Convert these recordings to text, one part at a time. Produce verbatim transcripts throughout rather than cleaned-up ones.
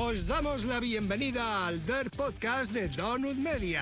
Os damos la bienvenida al Dirt Podcast de Donut Media.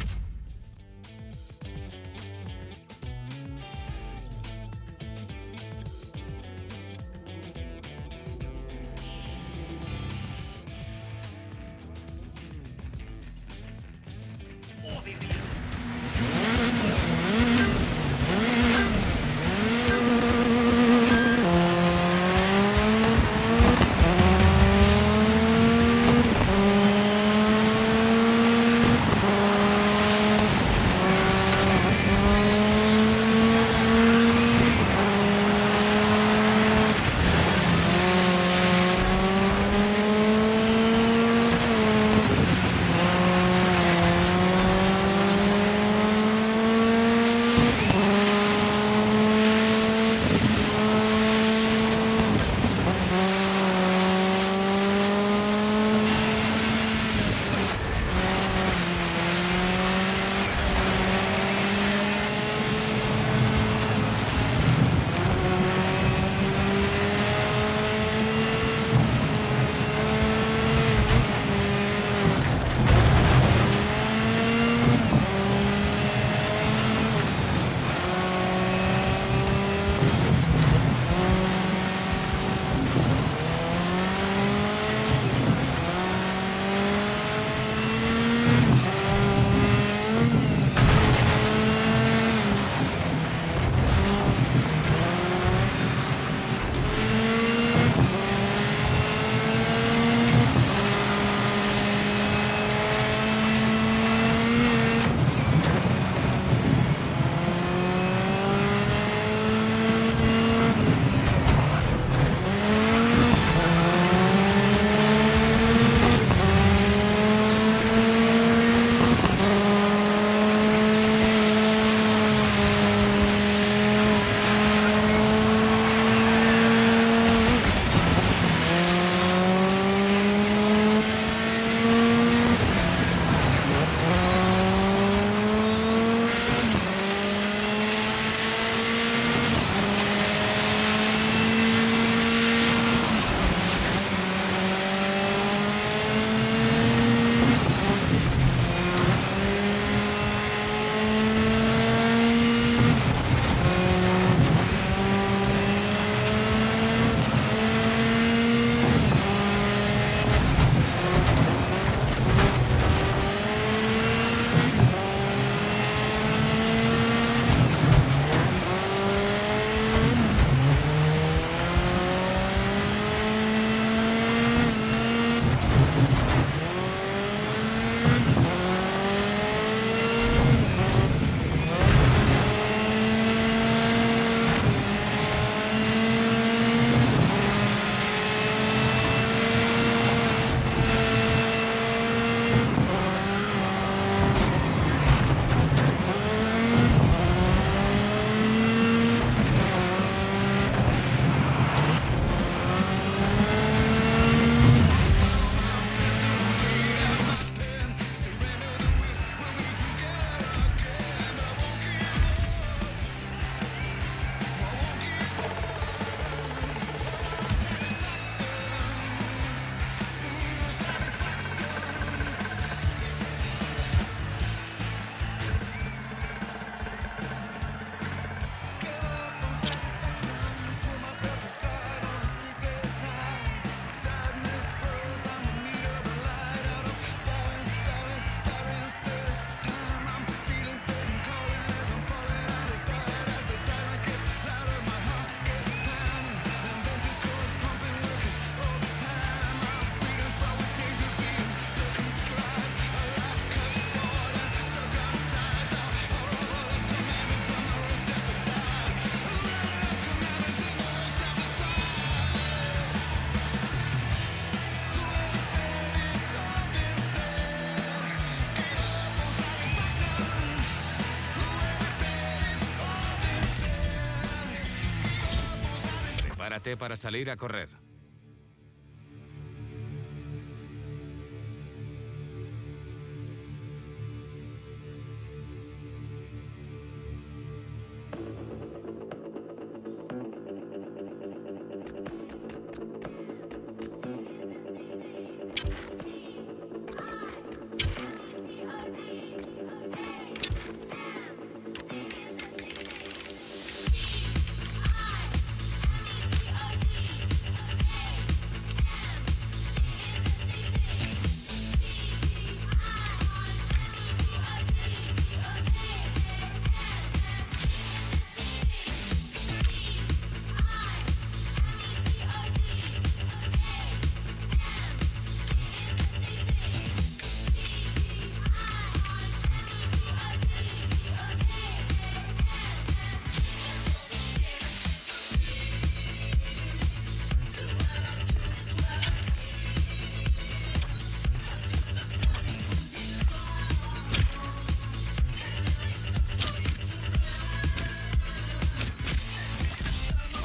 Prepárate para salir a correr.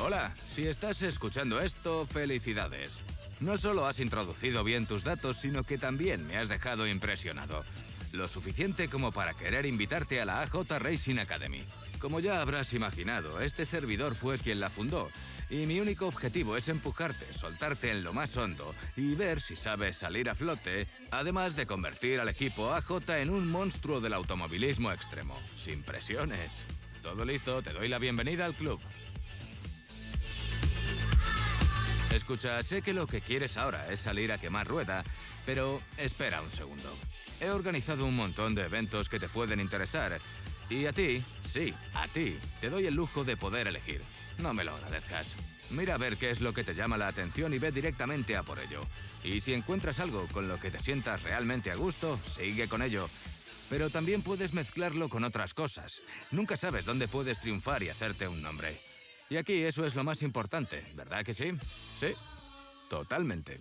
Hola, si estás escuchando esto, felicidades. No solo has introducido bien tus datos, sino que también me has dejado impresionado. Lo suficiente como para querer invitarte a la A J Racing Academy. Como ya habrás imaginado, este servidor fue quien la fundó. Y mi único objetivo es empujarte, soltarte en lo más hondo y ver si sabes salir a flote, además de convertir al equipo A J en un monstruo del automovilismo extremo. Sin presiones. Todo listo, te doy la bienvenida al club. Escucha, sé que lo que quieres ahora es salir a quemar rueda, pero espera un segundo. He organizado un montón de eventos que te pueden interesar. Y a ti, sí, a ti, te doy el lujo de poder elegir. No me lo agradezcas. Mira a ver qué es lo que te llama la atención y ve directamente a por ello. Y si encuentras algo con lo que te sientas realmente a gusto, sigue con ello. Pero también puedes mezclarlo con otras cosas. Nunca sabes dónde puedes triunfar y hacerte un nombre. Y aquí eso es lo más importante, ¿verdad que sí? Sí, totalmente.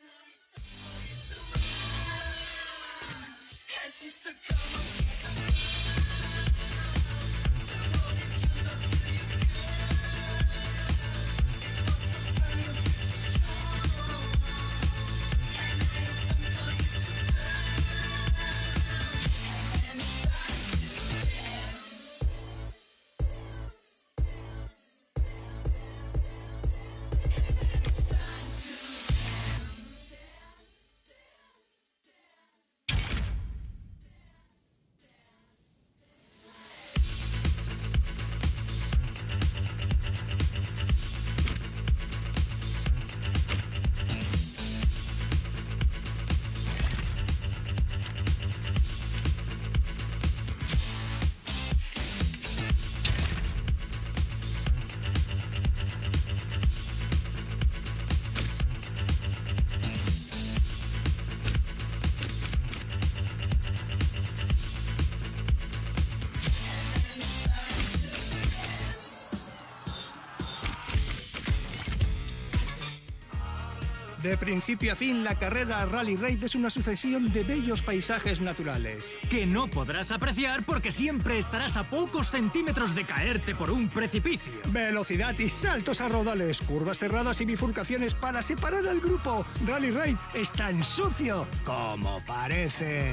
De principio a fin, la carrera Rally Raid es una sucesión de bellos paisajes naturales. Que no podrás apreciar porque siempre estarás a pocos centímetros de caerte por un precipicio. Velocidad y saltos a raudales, curvas cerradas y bifurcaciones para separar al grupo. Rally Raid es tan sucio como parece.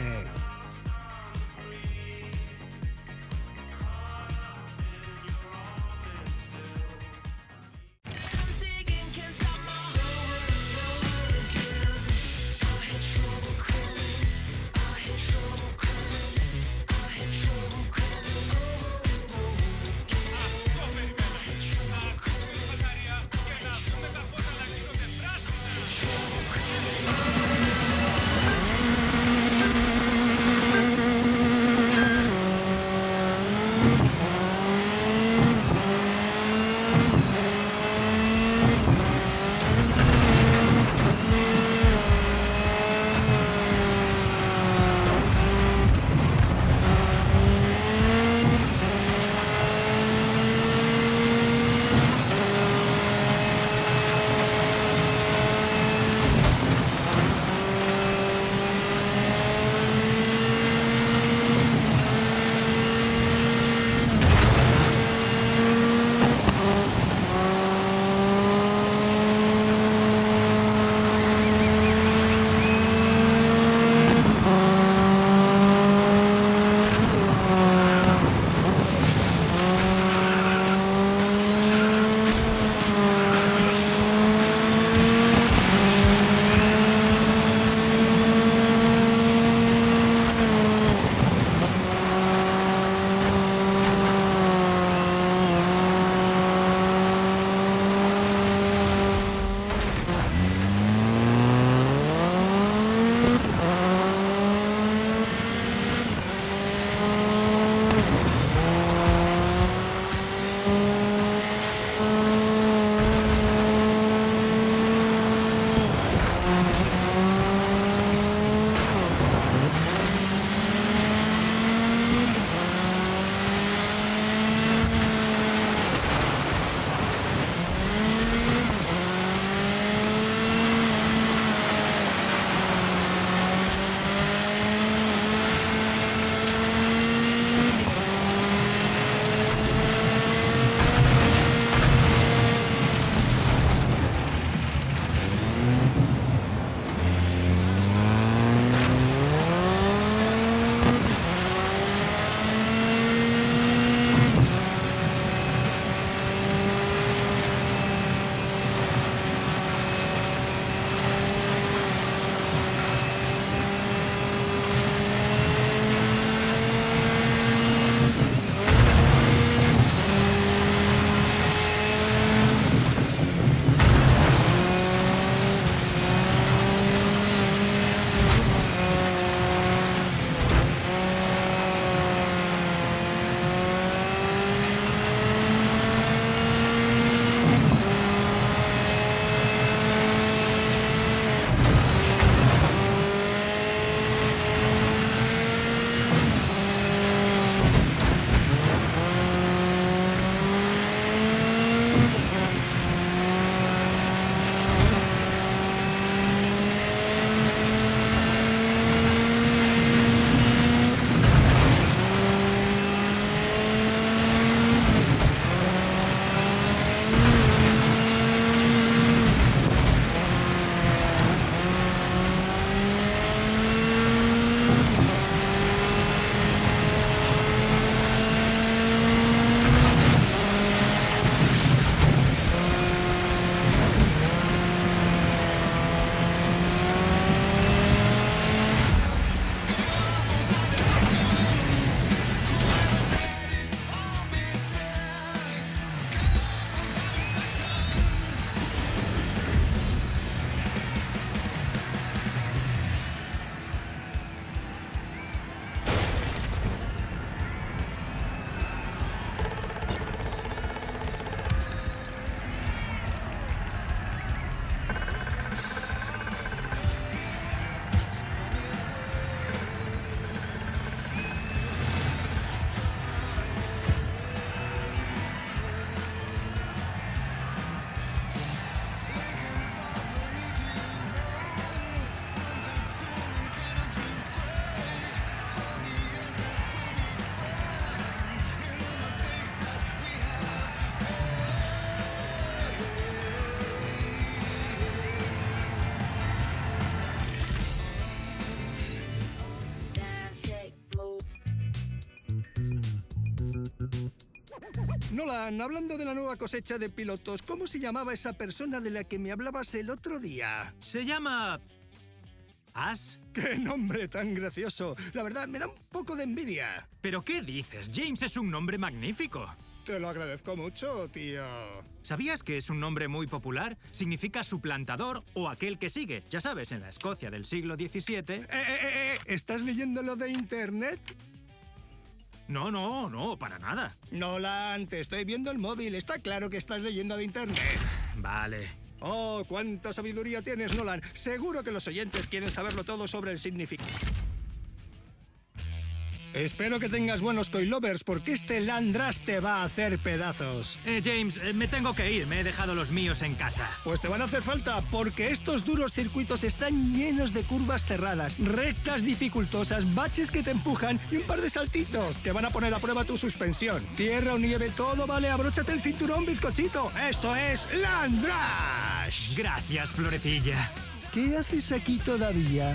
Nolan, hablando de la nueva cosecha de pilotos, ¿cómo se llamaba esa persona de la que me hablabas el otro día? Se llama... ¿Ash? ¡Qué nombre tan gracioso! La verdad, me da un poco de envidia. ¿Pero qué dices? James es un nombre magnífico. Te lo agradezco mucho, tío. ¿Sabías que es un nombre muy popular? Significa suplantador o aquel que sigue. Ya sabes, en la Escocia del siglo diecisiete... Eh, eh, eh, ¿Estás leyendo lo de internet? No, no, no, para nada. Nolan, te estoy viendo el móvil. Está claro que estás leyendo de internet. Vale. Oh, cuánta sabiduría tienes, Nolan. Seguro que los oyentes quieren saberlo todo sobre el significado. Espero que tengas buenos coilovers, porque este Landras te va a hacer pedazos. Eh, James, eh, me tengo que ir. Me he dejado los míos en casa. Pues te van a hacer falta, porque estos duros circuitos están llenos de curvas cerradas, rectas dificultosas, baches que te empujan y un par de saltitos que van a poner a prueba tu suspensión. Tierra o nieve, todo vale. Abróchate el cinturón, bizcochito. Esto es Landras. Gracias, Florecilla. ¿Qué haces aquí todavía?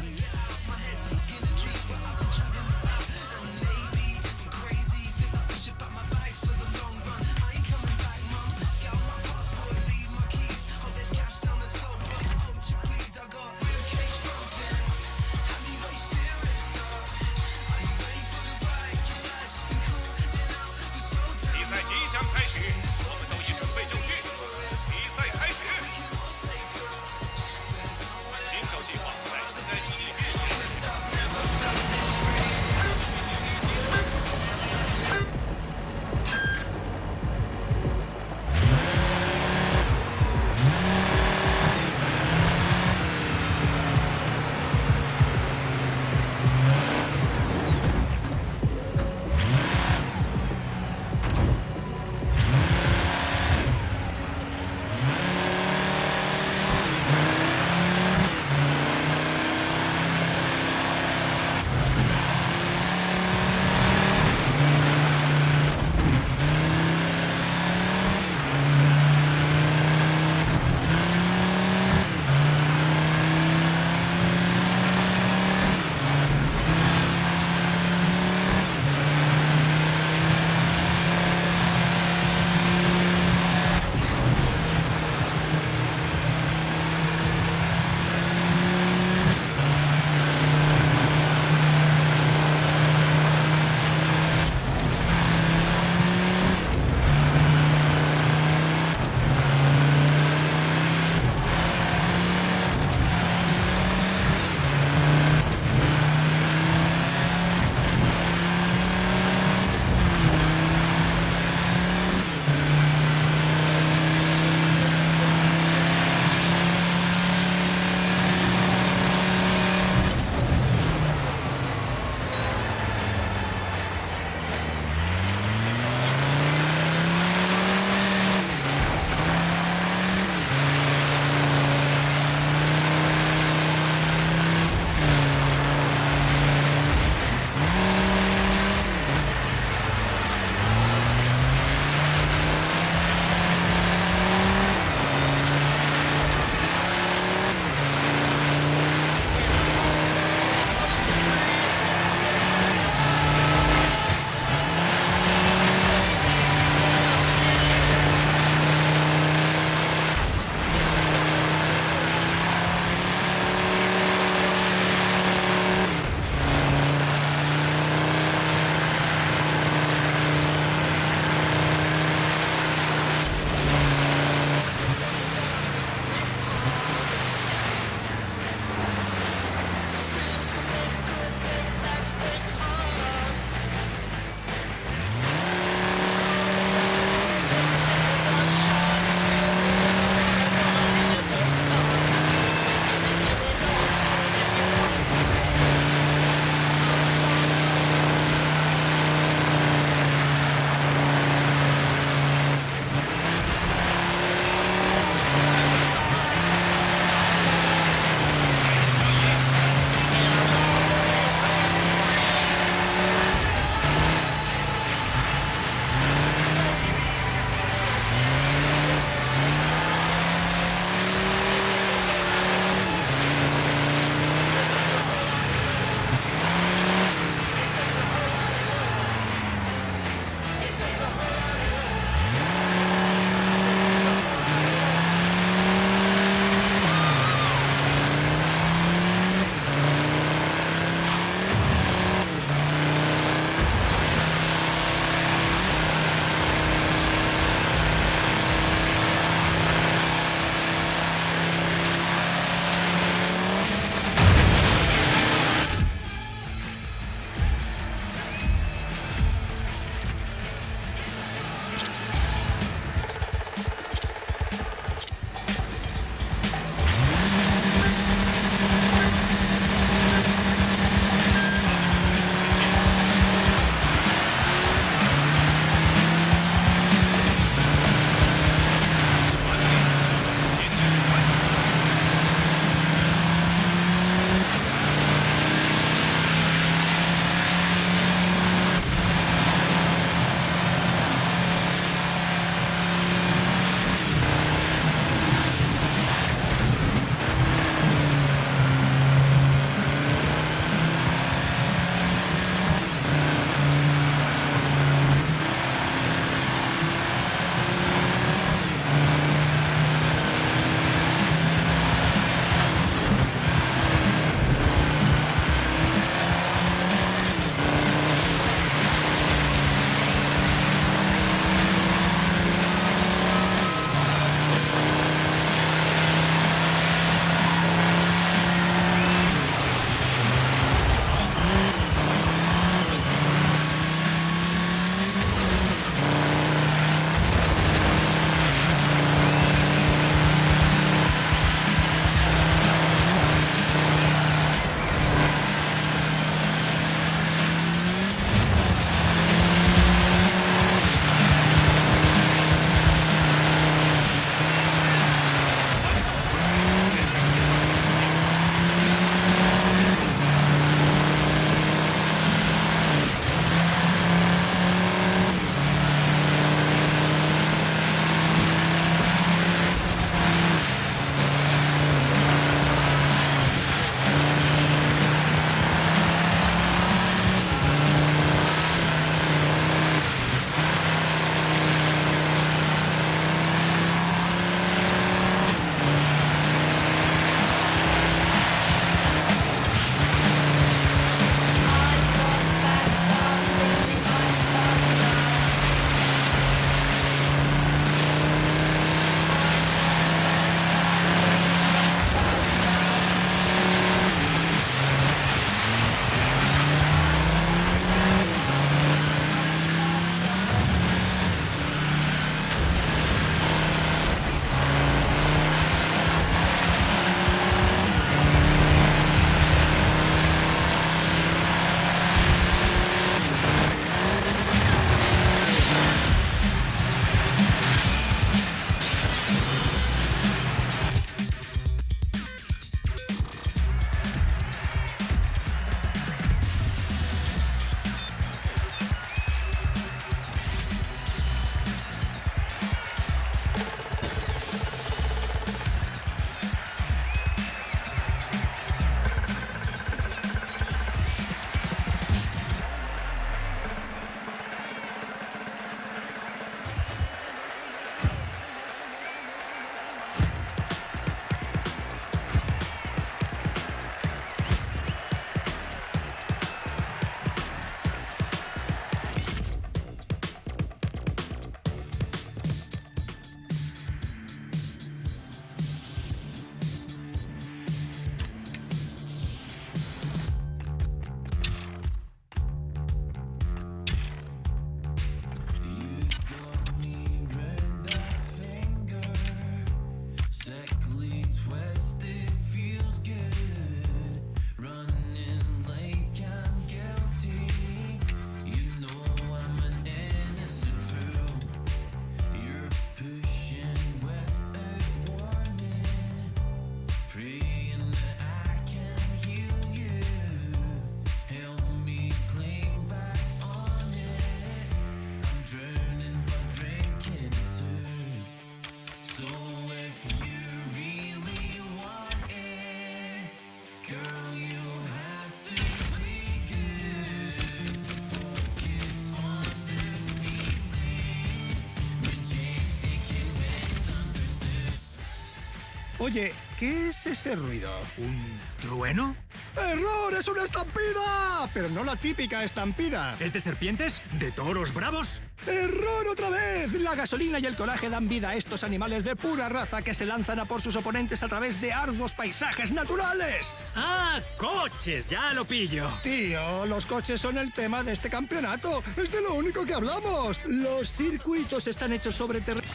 Oye, ¿qué es ese ruido? ¿Un trueno? ¡Error! ¡Es una estampida! Pero no la típica estampida. ¿Es de serpientes? ¿De toros bravos? ¡Error otra vez! La gasolina y el coraje dan vida a estos animales de pura raza que se lanzan a por sus oponentes a través de arduos paisajes naturales. ¡Ah, coches! Ya lo pillo. Tío, los coches son el tema de este campeonato. Es de lo único que hablamos. Los circuitos están hechos sobre terreno.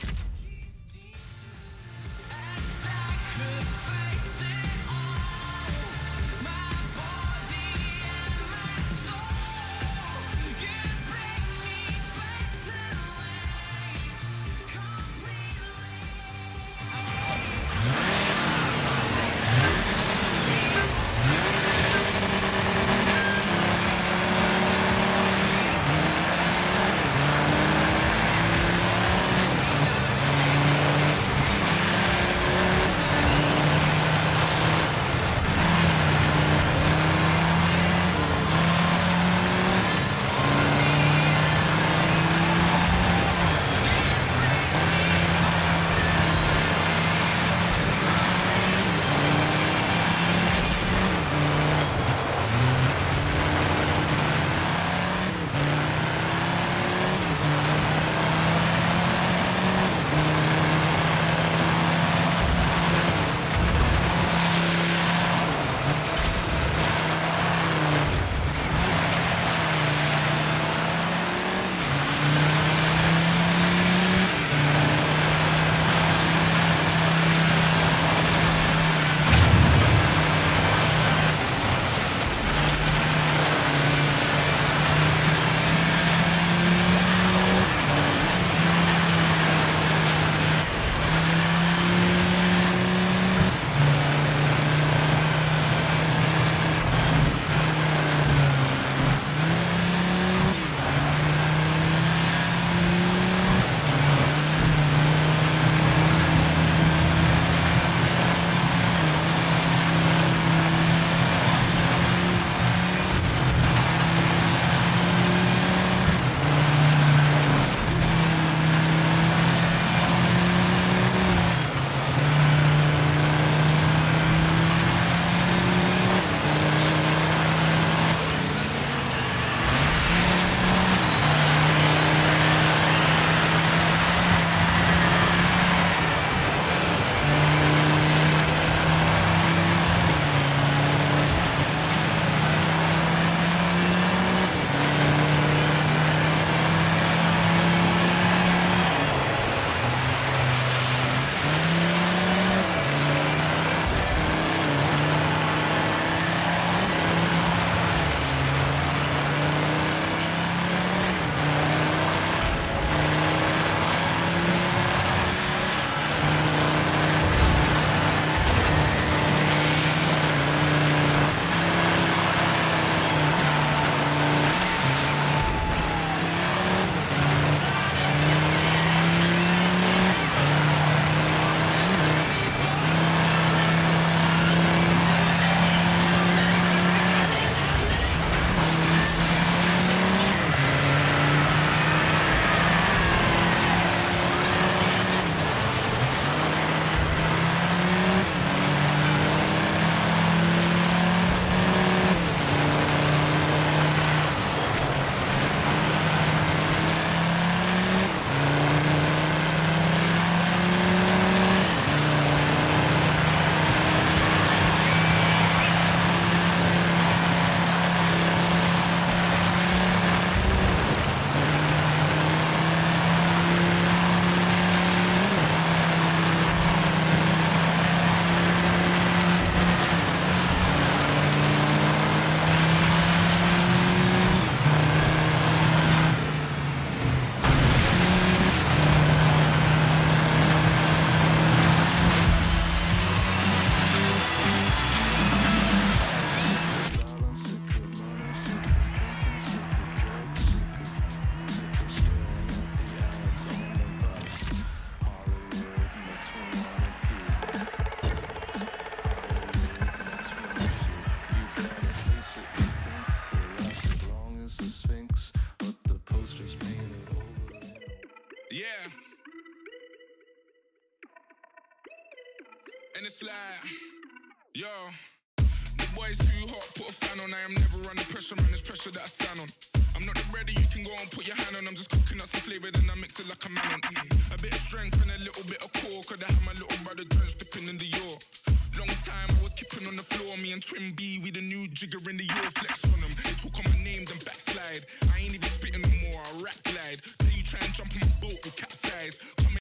And it's like, yo, the boy's too hot, put a fan on. I am never under pressure, man, it's pressure that I stand on. I'm not ready, you can go and put your hand on. I'm just cooking up some flavour, then I mix it like a man on. Mm. A bit of strength and a little bit of core, could I have my little brother drenched dipping in the yaw. Long time I was keeping on the floor, me and Twin B, we the new jigger in the yaw. Flex on them, they talk on my name, then backslide. I ain't even